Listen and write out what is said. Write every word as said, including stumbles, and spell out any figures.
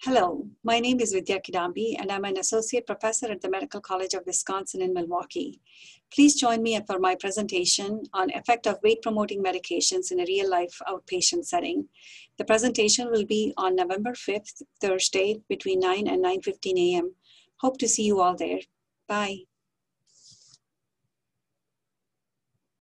Hello, my name is Vidya Kidambi, and I'm an associate professor at the Medical College of Wisconsin in Milwaukee. Please join me for my presentation on effect of weight-promoting medications in a real-life outpatient setting. The presentation will be on November fifth, Thursday, between nine and nine fifteen a m Hope to see you all there. Bye.